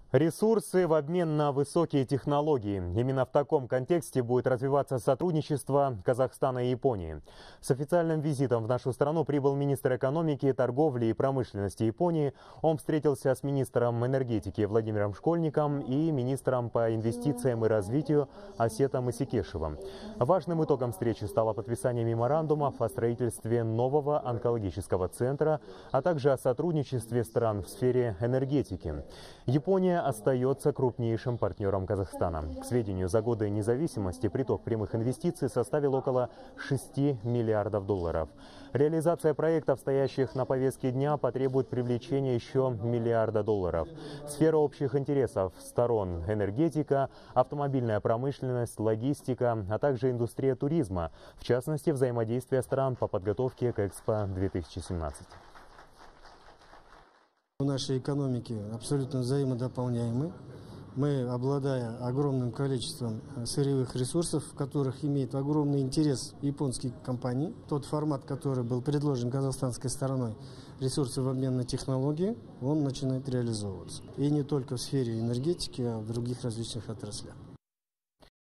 Ресурсы в обмен на высокие технологии. Именно в таком контексте будет развиваться сотрудничество Казахстана и Японии. С официальным визитом в нашу страну прибыл министр экономики, торговли и промышленности Японии. Он встретился с министром энергетики Владимиром Школьником и министром по инвестициям и развитию Асетом Исекешевым. Важным итогом встречи стало подписание меморандумов о строительстве нового онкологического центра, а также о сотрудничестве стран в сфере энергетики. Япония остается крупнейшим партнером Казахстана. К сведению, за годы независимости приток прямых инвестиций составил около 6 миллиардов долларов. Реализация проектов, стоящих на повестке дня, потребует привлечения еще миллиарда долларов. Сфера общих интересов сторон – энергетика, автомобильная промышленность, логистика, а также индустрия туризма, в частности, взаимодействие стран по подготовке к Экспо-2017. Наши экономики абсолютно взаимодополняемы. Мы, обладая огромным количеством сырьевых ресурсов, в которых имеет огромный интерес японские компании, тот формат, который был предложен казахстанской стороной, ресурсы в обмен на технологии, он начинает реализовываться. И не только в сфере энергетики, а в других различных отраслях.